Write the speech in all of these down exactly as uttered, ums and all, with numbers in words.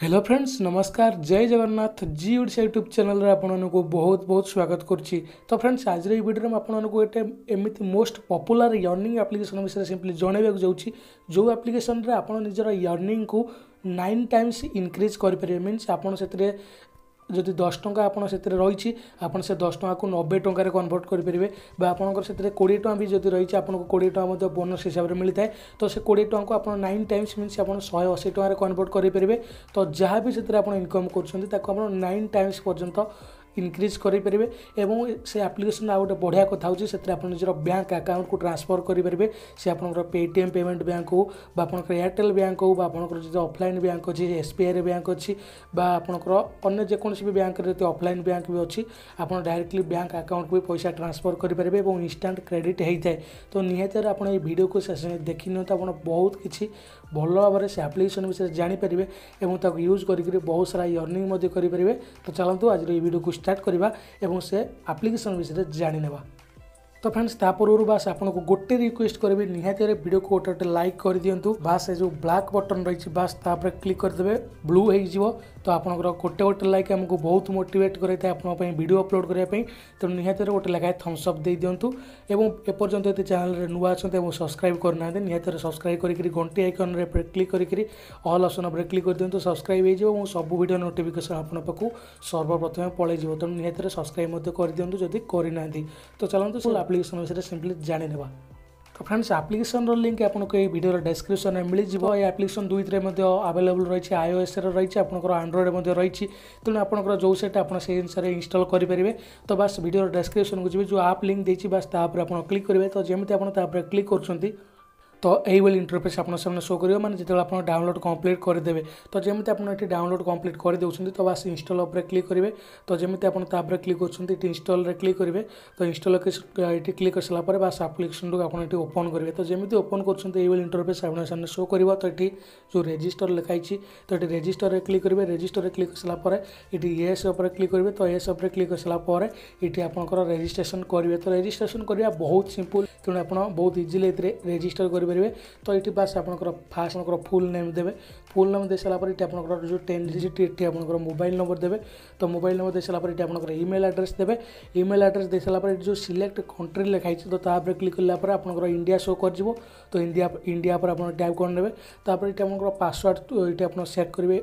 Hello friends नमस्कार जय Jagannath ji Odisha YouTube channel आपको बहुत बहुत स्वागत करुच्ची। तो फ्रेंड्स आज ये वीडियो में आपको गोटे एमती मोस्ट पॉपुलर अर्निंग एप्लिकेशन विषय सिंपली जनवाक जाऊँगी जो एप्लिकेशन रे आपण निजर अर्निंग को नाइन टाइम्स इनक्रीज करें मीनस आपड़ से जदि दस टंका आपड़ से रही आपड़ से दस टंका को नब्बे टकर कन्वर्ट करेंगे आपंकर से कोड़े टंका भी जब रही आपको कोड़े टंका बोनस हिसाब से मिलता है। तो से कोड़े टंका को आप नाइन टाइम्स मीनस आप शहे अशी टकर कन्वर्ट करेंगे। तो जहाँ भी से इनकम कर नाइन टाइम्स पर्यंत इनक्रीज करेंगे। एवं से एप्लिकेशन आ गए बढ़िया कथा होची से निजर बैंक अकाउंट को ट्रांसफर करेंगे से आपंकर पेटीएम पेमेंट बैंक हो आपंकर एयरटेल बैंक हो आपंकर जो ऑफलाइन बैंक अच्छी एसबीआई बैंक अच्छी आपंकर अन्य जेकोसी भी बैंक ऑफलाइन बैंक भी अच्छी आप डायरेक्टली बैंक अकाउंट को भी पैसा ट्रांसफर करेंगे और इंस्टांट क्रेडिट होता है। तो निहतर आप वीडियो को शेष देखी नि तो आप बहुत किसी भल भाव से एप्लिकेशन विषय जानीपर और यूज करके बहुत सारा अर्निंग करेंगे। तो चलतु आज ये वीडियो को स्टार्ट करवा एवं से एप्लिकेशन विषय जानीनेवा। तो फ्रेंड्स तापूर्व बास आपको गोटे रिक्वेस्ट करेंगे निहाती वीडियो को गोटे गोटे लाइक कर दिंतु बास जो ब्लैक बटन रही बास तापर क्लिक करदे ब्लू हो तो आपंकर गोटे गोटे लाइक आमको बहुत मोटिवेट करते हैं वीडियो अपलोड करने। तो निहाती गोटे लगाए थम्स अप दे दिंतु एवं एपर्यंत ये चैनल नुआ अच्छा सब्सक्राइब करना निहाती सब्सक्राइब करके घंटी आइकन रे क्लिक करके ऑल ऑप्शन पर क्लिक कर दिंतु सब्सक्राइब हो सब वीडियो नोटिफिकेशन आपन पाखु सर्वप्रथम पलि तो निहाती सब्सक्राइब कर दिंतु जदि करना। तो चलते एप्लिकेशन विषय सिंपली जानीनेवा। तो फ्रेंड्स एप्लिकेशन लिंक आपको ये वीडियो डिस्क्रिप्शन में मिल जाए। ये एप्लिकेशन दुई अवेलेबल रही आईओएस रही आपंकर आंड्रॉइड रही तेणु आपंकर जो सेट आप अनुसार इंस्टॉल करेंगे। तो बस वीडियो डिस्क्रिप्शन को जी जो आप लिंक देती बस तापर आप क्लिक करेंगे। तो जमी आप क्लिक कर तो यही इंटरफेस आप सामने शो करियो माने जिते आप डाउनलोड कंप्लीट करदेवे। तो जमी आप डाउनलोड कंप्लीट कर देउछन तो बस इंस्टॉल उपर क्लिक करेंगे। तो जमी आप तापर क्लिक कर इंस्टॉल रे क्लिक करेंगे। तो इंस्टॉल ये क्लिक कर सारापर बस एप्लिकेशन को आप ओपन करेंगे। तो जमी ओपन कर इंटरफेस आप सामने शो कर। तो ये जो रजिस्टर लिखाई तो ये रजिस्टर क्लिक करेंगे। रजिस्टर क्लिक कर सारापर ये येस उपर क्लिक करेंगे। तो येस उपर क्लिक कर सारापर ये आपंकर रजिस्ट्रेशन करेंगे। तो रजिस्ट्रेशन करवा बहुत सिंपल तेणु आप बहुत इजिली रजिस्टर करेंगे। तो ये बास आप फास्ट आप फुल नेम देवे फुल नेम दे सारापर ये आप जो टेन डिजिट ये आप मोबाइल नंबर देवे। तो मोबाइल नंबर दे सारापर ये आप ईमेल एड्रेस देवे। ईमेल एड्रेस दे सारापर जो सिलेक्ट कंट्री लिखाई तो तापर क्लिक कलापर आप इंडिया शो कर। तो इंडिया इंडिया पर आप टाइप करने तापर ये आप पासवर्ड ये आप सेट करेंगे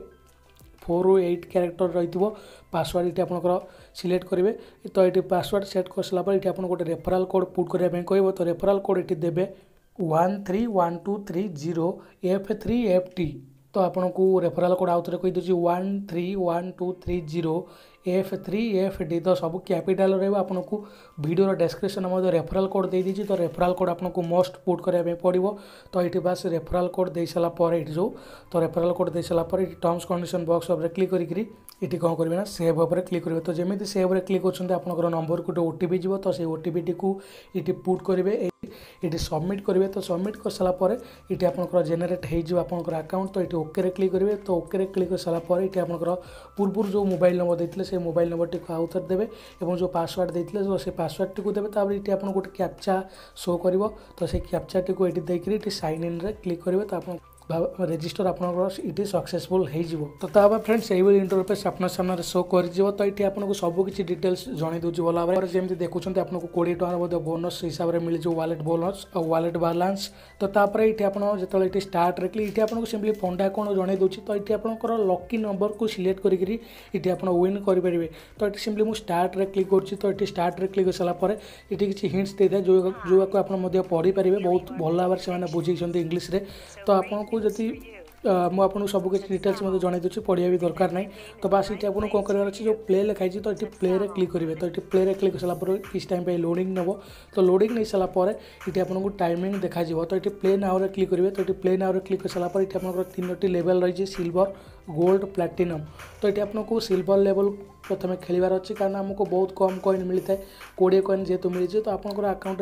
फोर एट क्यारेक्टर रही पासवर्ड ये आप सिलेक्ट करेंगे। तो ये पासवर्ड सेट कर सारापर ये आप गोटे रेफराल कोड पुट करने कह। तो रेफराल कोड ये देवे one three one two three zero F three F T. तो आपन को रेफराल कोड आउ थे कहीदे one three one two three zero F three F D. तो सब कैपिटाल रहा को वीडियो डिस्क्रिप्शन में रेफराल कोड दे दीजिए। तो रेफराल कोड आपको मस्ट पुट करने पड़ो। तो ये बस रेफराल कोड दे सारापर ये जो तो रेफराल कोड दे सारापर ये टर्म्स कंडीशन बॉक्स उपर क्लिक करी ये कौन करेंगे ना सेव उपर क्लिक करेंगे। तो जमी सेव क्लिक कर आपंकर नंबर को ओटीपी जीव। तो से ओटीपी टी को ये पुट करेंगे ये सबमिट करेंगे। तो सबमिट कर सारापर ये आपंकर जेनेट होकर अकाउंट। तो ये ओके क्लिक करेंगे। तो ओके क्लिक कर सारापर ये आपंकर पूर्व जो मोबाइल नंबर देते से मोबाइल नंबर टी आउ थे देवे और जो पासवर्ड देते तो से पासवर्ड टी को देवे। तापर ये आप गोटे कैप्चा शो कर। तो से कैप्चा टी को ये देकर साइन इन रे क्लिक करेंगे। तो आप रजिस्टर आपंकर सक्सेसफुल हो। तो तापर फ्रेंड्स यही इंटरफेस आप सामने शो कर। तो ये आपको सबकि डिटेल्स जन दूसरी भल भाव जमी देखुं आपको कोड़े टकर बोनस हिसाब से मिले वालेट बोनस और वालेट बालांस। तो तापर ये आप जो स्टार्ट रे ये आपको सिंपली फंडा कौन जन दूसरी। तो ये आपंकर लकी नंबर को सिलेक्ट करके ये आप विन करेंगे। तो ये सिंपली मुझे स्टार्ट रे क्लिक कर। तो ये स्टार्ट रे क्लिक कर सारापर ये किसी हिंट्स दे था जो जो आप पढ़ी पारे बहुत भल भाव से बुझे इंग्लीश रे। तो आपको जदि मुझे सबकि डिटेल्स मतलब जन दूसरी पढ़िया भी दरकार ना। तो बस ये आपको कौन कर जो प्ले लिखाई तो ये प्ले रे क्लिक करेंगे। तो ये प्ले रे क्लिक कर सारापर किस टाइम पे लोडिंग नब। तो लोडिंग नहीं सारापर ये आपको टाइमिंग देखा। तो ये प्ले नाउ रे क्लिक करेंगे। तो ये प्ले नाउ रे क्लिक कर सारापर ये आप तीन लेवल रही सिल्वर गोल्ड प्लाटिनम। तो ये आपको सिल्वर लेवल प्रथम खेलबार अच्छी कारण आमको बहुत कम कॉइन मिलता है कोड़े कॉइन जेहेतु मिली। तो आपंकर अकाउंट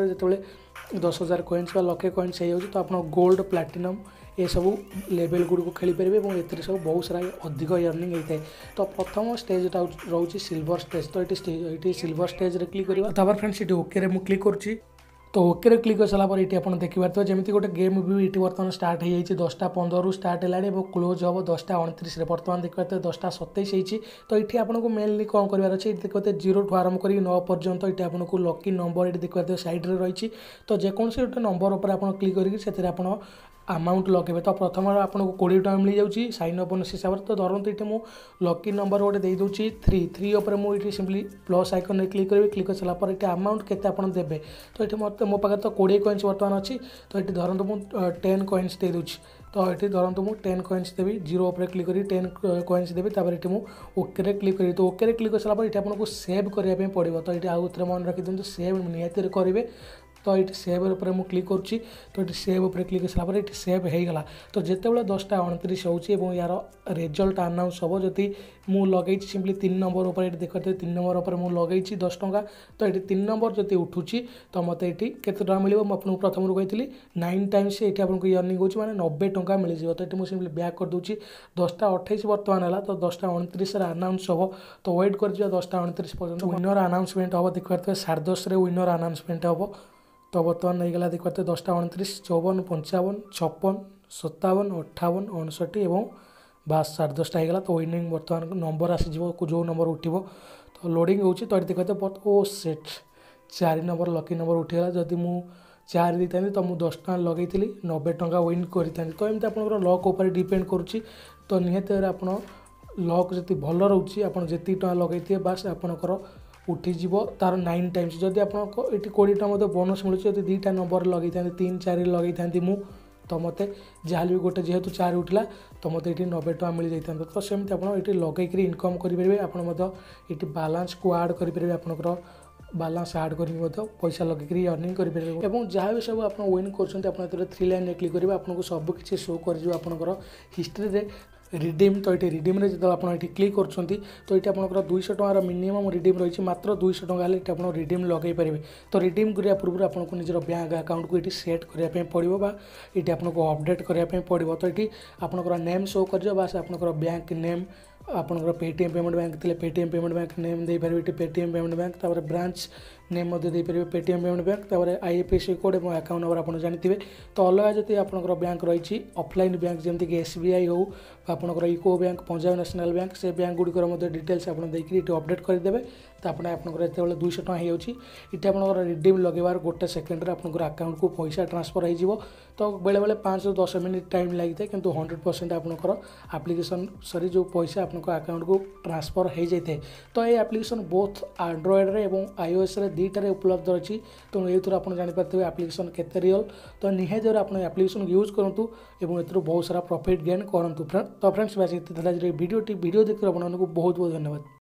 जो दस हजार कॉइन्स लक्षे कॉइन्स हो तो आप गोल्ड प्लाटिनम ये सब लेवल गुड़ खेली पारे और ये सब बहुत सारा अधिक अर्निंग होता है। तो प्रथम स्टेज रोचे सिल्वर स्टेज। तो ये सिल्वर स्टेज रे क्लिक करवा। तापर फ्रेंड्स ये ओके रे मु क्लिक कर। तो ओके रे क्लिक कर सारापर ये आप देखिए जमी गोटे गेम भी ये बर्तमान स्टार्ट हो जाए दसटा पंद्रह स्टार्ट है क्लोज हम दसटा अणतीस बर्तमान देखिए दसटा सतैश होती तो ये आपको मेनली कौन करार अच्छे देखिए जीरो ठू आरम्भ कर नौ पर्यंत ये आपको लकी नंबर ये देखिए सैड्रे रही तो जेकोसी गोटे नंबर उपर आप क्लिक करके अमाउंट लगे तो प्रथम आपको कोड़े टाँग मिल जाऊँगी साइन अप बोनस हिसाब से तो धरते ये मुझे लकी नंबर गोटे दे दूँगी थ्री थ्री उपर मुझे सिंपली प्लस आइकन क्लिक करी क्लिक कर सारापर ये अमाउंट केते आप देते तो ये मत मो पाखे तो कोड़े कॉइन्स बर्तमान अच्छी तो ये धरतु मुझे टेन कॉइन्स दे दूँगी तो ये धरतु मुझे टेन कॉइन्स देवी जीरो उपर क्लिक करी टेन कॉइन्स देवी तापर ये मुझे ओके क्लिक करी तो ओके क्लिक कर सारापर ये आपको सेव करने पड़ो तो ये आउ थे मन रखी दिखाँ सेव निहती करेंगे तो ये सेव उपर मुझे क्लिक करुँची तो ये सेव उपर क्लिक कर सारापर ये सेव हो गला तो जिते दसटा अणतीस हो यार रिजल्ट अनाउंस हम जदि मुझे लगे सिंपली तीन नंबर उपर ये देखते तीन नंबर उपर मुझे लगे दस टंका तो ये तीन नंबर जब उठुची तो मत ये केते मिले मुझे प्रथम कही नाइन टाइम्स ये आपको अर्निंग होची माने नब्बे टंका मिल जाए तो ये मुझे सिंपली बैक कर दूची दसटा अठाईस बर्तमान है तो दसटा अणतीस अनाउंस हम तो वेट कर दसटा अणतीस पर्यटन विनर अनाउंसमेंट हम देखते साढ़े दस विनर अनाउंसमेंट हम तो बर्तमान नहीं गला देखते दसटा अणतीस चौवन पंचावन छप्पन सत्तावन अठावन अणसठी और बास साढ़े दसटा होगा तो विनिंग बर्तमान नंबर आसीज जो नंबर उठो तो लोडिंग हो तो ये देखते ओ सेट चार नंबर लकी नंबर उठीगला जदि मु चार दी था तो मुझे दस टाँग लगे नब्बे टंका विन करी तो एमती आप लक उपर डिपेंड करुच्ची तो निहत आप लक जी भल रोचे आप जी टाँग लगे बास आपंकर उठीज तार नाइन टाइम्स जदि आप कोड़े टाँग मत बोनस मिलूँ दुईटा नंबर लगे था तीन चार लगे था मु तो मत जहाँ भी गोटे जेहेतु चार उठला तो मत ये नब्बे टंका मिल जाता तो सेमती आप लगे इनकम करेंगे आप बालांस को आड करेंगे आपंकर बालांस आड कर पैसा लगे अर्निंग करेंगे और जहाँ भी सब आप विन कर थ्री लाइन क्लिक करेंगे आपको सबकि शो कर हिस्ट्री रिडीम तो ये रिडीम जो आप क्लिक कर तो ये आप दुईश टकर मिनिमम रिडीम रही मात्र दुईश टका आप रिडीम लगे पारे तो रिडीम करने पूर्व आपको निजर बैंक अकाउंट को ये सेट करने पड़ो ये आपको अपडेट करने पड़ो तो ये आपंकर नेम शो कर बास आपंकर बैंक नेम आपंकर पेटीएम पेमेंट बैंक थे पेटीएम पेमेंट बैंक नेम दे पारे पेटीएम पेमेंट बैंक तापर ब्रांच नेम दे पारे पेटीएम पेमेंट बैंक तापर आईएफएससी कोड और अकाउंट नंबर आप जानते तो अलग जब आपंकर बैंक रही ऑफलाइन बैंक जमीक एसबीआई हो आपंकर UCO Bank Punjab National Bank से बैंक गुड़िकर डिटेल्स आप देखिए अपडेट करदे तो आपने आपंकर ये दुईश टका होती आपंकर रिडीम लगेबार गोटे सेकेंड आपंकर अकाउंट को पैसा ट्रांसफर हो तो बेले बेले पाँच रु दस मिनिट टाइम लगी था किंतु हंड्रेड परसेंट आपंकर आप्लिकेसन सरी जो पैसा आपंकर अकाउंट को ट्रांसफर हो जाए तो ये आप्लिकेसन बोथ एंड्रॉइड रे और आईओएस रे दुईटारे उपलब्ध अच्छी तेणु ये आप जानीपारे आप्लिकेसन केते रियल तो निहाती आप आप्लिकेसन यूज करूँ और ए बहुत सारा प्रॉफिट गेन करूँ तो फ्रेंड्स बस ये भिडियो भिडियो देखते आपको बहुत बहुत धन्यवाद।